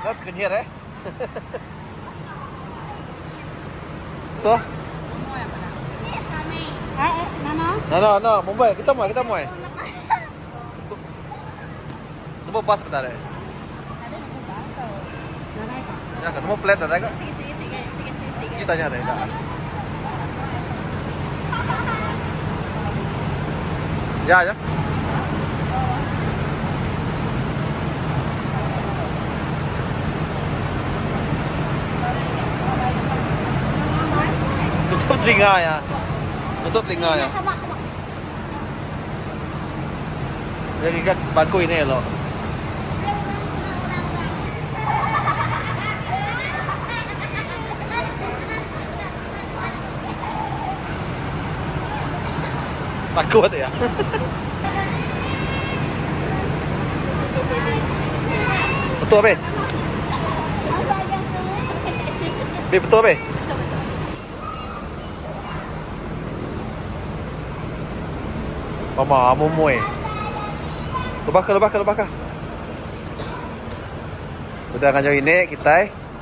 kenyir eh. Tuh. No, Mumbai, kita mau. Nunggu pas bentar ya. Ya kan, mau plate ada kak? Kita nyari kak. Ya. Tutup telinganya. Jadi kan bangku ini loh. Takut ya. Betul be? Betul be? Mama, mumui. Lebah ke. Udah ngajak ini kita.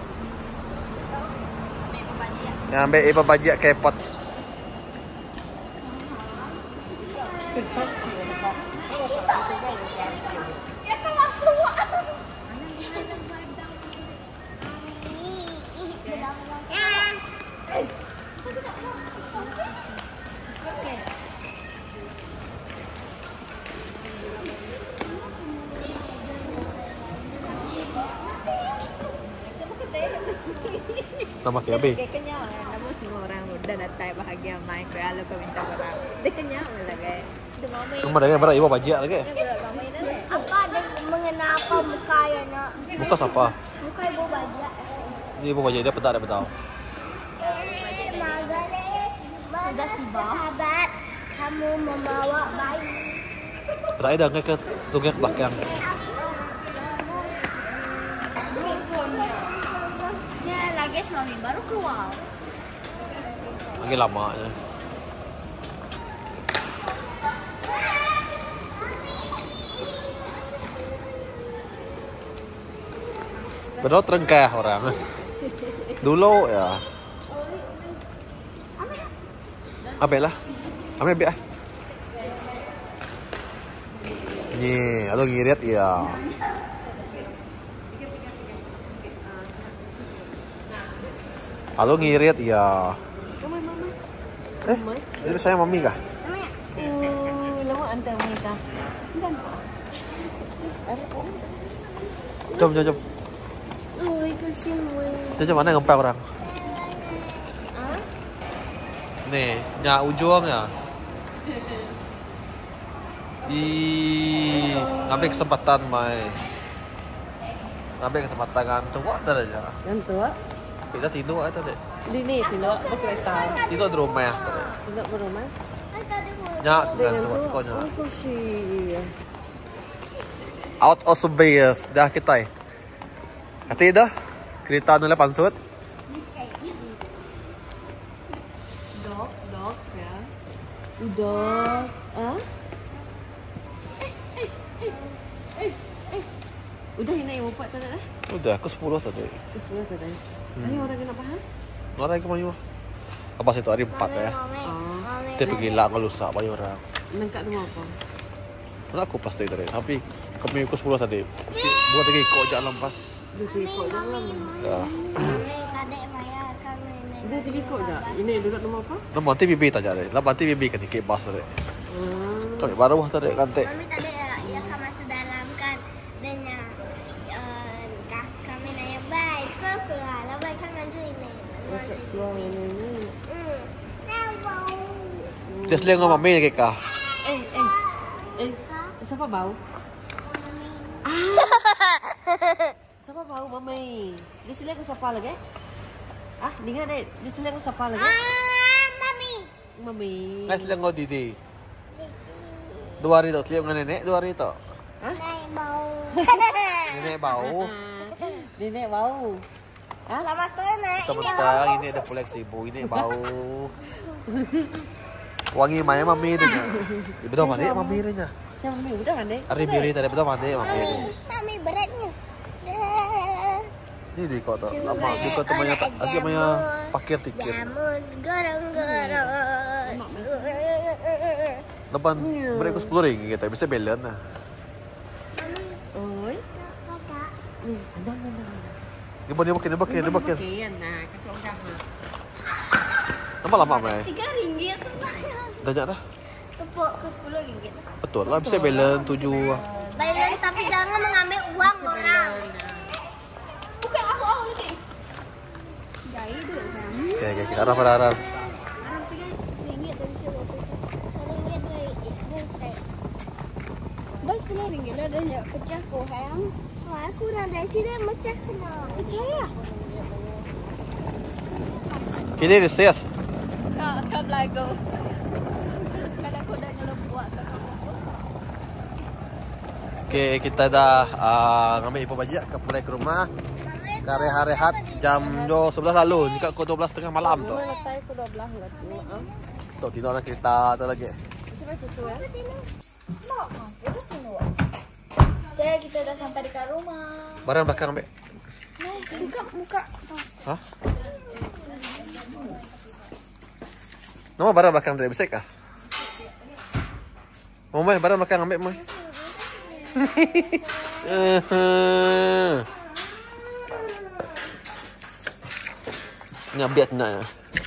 Ambil ipa bajak kepot. Nama kayak apa? Dia kenyal, namun semua orang udah datang bahagia main kalau kau minta barang. Dia kenyal lah guys. Itu mami. Kamu ada berapa ibu bajak lagi? Apa ada mengenapa mukanya nak? Muka siapa? Muka ibu bajak. Ini ibu bajak dia petak Sudah tiba. Sahabat, kamu membawa bayi. Berarti dah ke tunggu ke belakang. Lagi mami baru keluar. Lagi lama ya. Benar terengkah orang. Dulu ya. Ambil lah. Ambil. Ni, atau ngirit ya. Halo ngirit ya. Kamu mama. Ini saya mami kah? Lama antar mereka. Jom. Oi, kasihan gue. Jom mana ngempel orang? Nih, nyak ujung ya. Ngambil kesempatan mai. Ngambil kesempatan ngantuk ada aja. Ngantuk? Kita tidur aja deh. Di ni tidak berkereta. Tidur di rumah tadi. Tidak berumah. Nyak ngantuk sekonya. Aku sih. Out of space dah kita. Kati dah. Kereta nula pansut. Dog ya. Dog. Ah? Udah ini yang buat tadi dah. Udah, ke 10 tadi. Ke 10 tadi. Ini orang kenapa ha? Orang ke mana? Apa situ hari 4 ya? Kita pergi lah kalau lusa banyak orang. Nengkak rumah apa? Mana aku pasti tadi. Tapi kami ke 10 tadi. Buat lagi kok jalan pas. Dia tikok jalan. Ya. Dia tikok dah. Ini duduk rumah apa? Nama nanti bibi tak jadi. Lah nanti bibi kan tiket bas tadi. Kami baru tadi kantek. Kami tadi ya kamar sedalam kan. Denya kami nanya baik ke keluar. Lah baik kan nanti ini. Keluar ini. Dia seleng dengan mami lagi kah? Siapa bau? Siapa bau mami? Dia seleng siapa lagi? Dengar deh. Dia seleng siapa lagi? Mami. Nggak seleng kau Didi. 2 hari tu seleng dengan nenek 2 hari tu. Nenek bau. Nenek bau. Nenek bau. Selamat sore Nek. Teman-teman ini ada fleksibel. Ini bau. Wangi maya mami tu. Betul mandi mami ni nya. Yang mami udah mandi. Hari biri tadi betul mandi mami ni. Mami beratnya. Ini di kota lama di kota banyak agak banyak pakai tiket. Jamun gorong-gorong. Depan mereka 10 ringgit kita bisa belen nah. Oi. Kakak. Nih, andang. Dia bakin. Bagian, nah, kakak udah mah. Nampak lama mai. 3 ringgit semuanya. Banyak dah. Kepok ke 10 ringgit. Betul lah bisa belen 7. Bayar tapi jangan mengambil uang orang. Bukan aku lagi. Jai dulu kan. Oke, arah. Ringgit dan ringgit. Bos 10 ringgit lah dah pecah kohang. Wah, aku dah dari sini pecah kena. Pecah ya? Kini reses. Kak belago. Kadang aku dah ngelembuat kat kamu. Oke, kita dah ngambil info bajak kembali ke rumah. Karya rehat jam 11 lalu. Ni kat 12:30 malam tu. Lepas aku 12 lah tu. Tu tidak nak cerita tu lagi. Sampai susu ya. Jadi kita dah sampai dekat rumah. Barang belakang ambil. Buka muka. Hah? Nama barang belakang tadi besar kah? Mau mai barang belakang ambil mai. Nyabiat nak.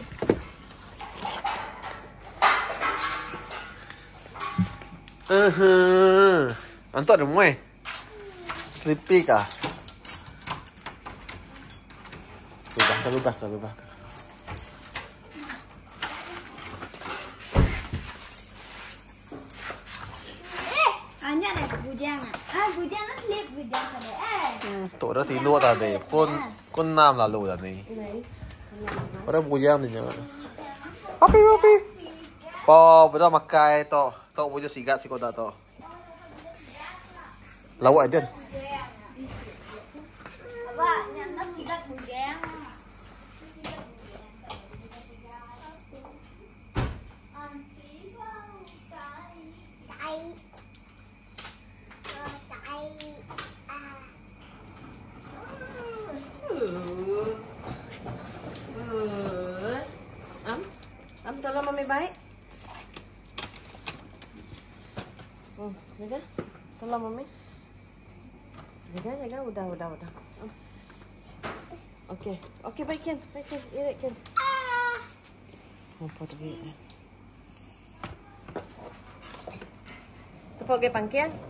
Antuk ada muai. Sleepy kah? Lubah. Hanya ada bujang. Bujang slip bujang tadi. Tu dah tidur tadi. Kun 6 lalu tadi. Orang bujang ni jangan. Papi. Po, betul makai to. To bujang sigat si kota to. Lawak aja. Apa? Nyata sigat bujang. Tolong mami baik. Jaga. Tolong mami. Jaga. Udah. Okey, baikkan. Iritkan. Apa tu? Tepuk ke pangkian.